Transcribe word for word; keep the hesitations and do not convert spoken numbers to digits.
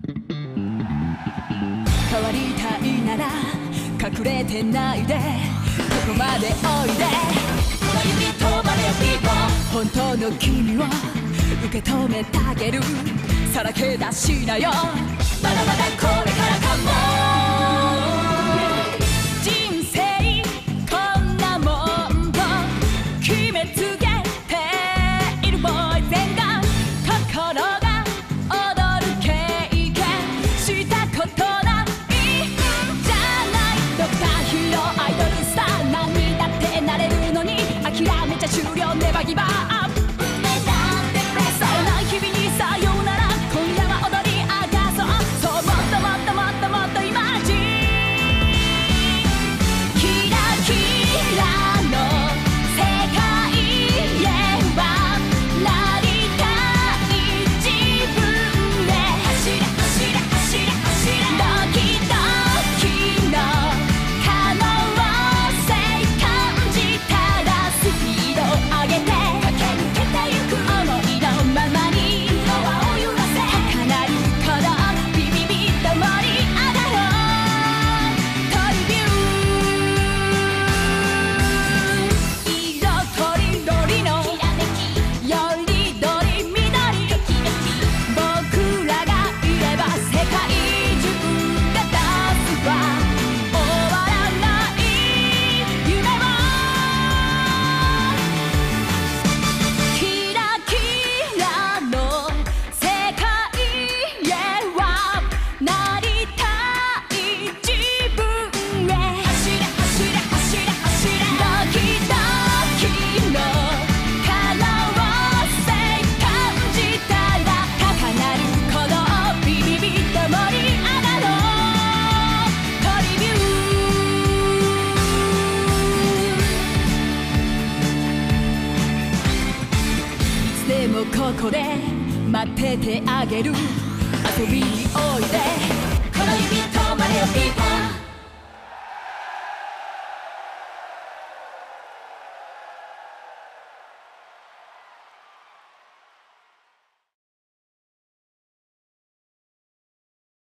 変わりたいなら隠れてないでここまでおいで指とまれよピーポー本当の君を受け止めてあげるさらけ出しなよまだまだこれからかも人生こんなもんと決めつけているボーイ全が心が踊る経験したことないんじゃないドクターヒーローアイドルスター何にだってなれるのに諦めちゃ終了ネバーギブアップここで待っててあげる遊びにおいで